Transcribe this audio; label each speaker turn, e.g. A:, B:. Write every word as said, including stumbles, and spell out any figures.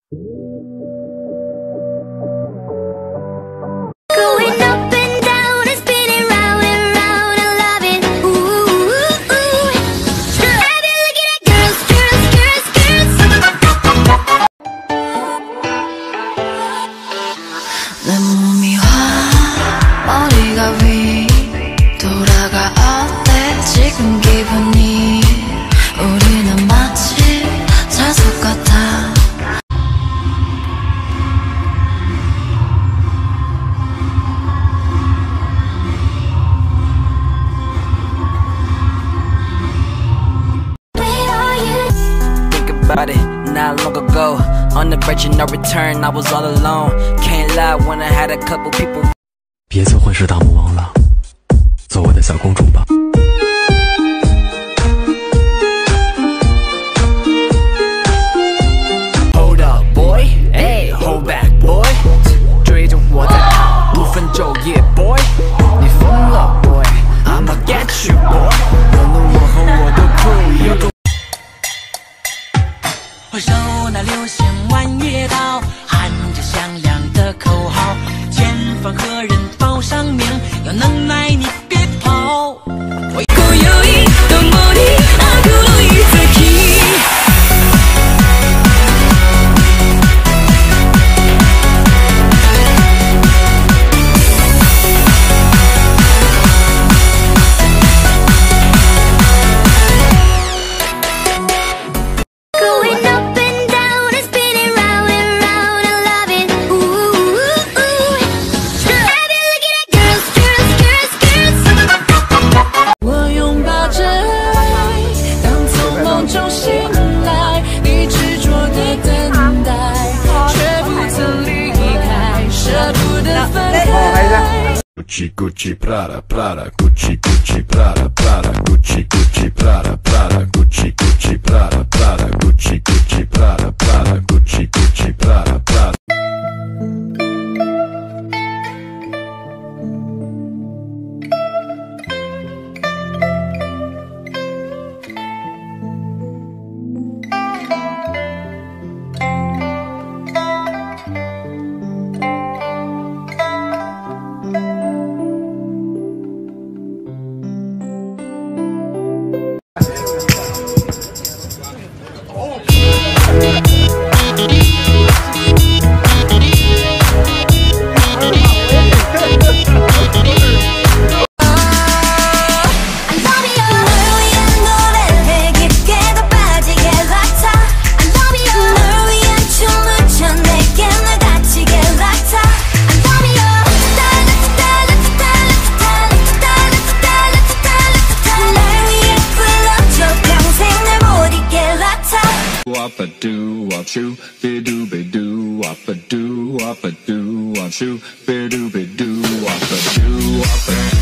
A: Going up and down and spinning round and round, I love it. Ooh, ooh, ooh. I've been looking at girls, girls, girls, girls. 내 몸이 화 머리가 위 돌아가 어때 지금 기분이 우리는 마치 자석 같아.
B: About it not long ago, on the verge of no return, I was all alone. Can't lie when I had a couple people.
C: 别再混世大魔王了，做我的小公主吧。
B: Hold up, boy, hey, hold back, boy， 追着我在跑，不分昼夜 ，boy， 你疯了 ，boy，I'ma get you, boy， 可能我和我的 crew 有种。
D: 回首那流星弯月刀，喊着响亮的口号，前方何人报上名？有能耐你别跑。今宵共に悪のい先。
A: Going up and down and spinning round and round, I love it. Ooh, ooh, ooh. I've been looking at girls, girls, girls, girls.
D: 我拥抱着爱，当从梦中醒来，你执着的等待，却不曾离开，舍不得分开。
E: Gucci Gucci Prada Prada Gucci Gucci Prada Prada Gucci Gucci Prada Prada Gucci Gucci Prada Prada Gucci Gucci Prada Prada Gucci Gucci Prada Prada.
F: Wop a doo wop shoo, be doo be doo wop a doo wop a doo wop shoo, be doo be doo wop a doo wop a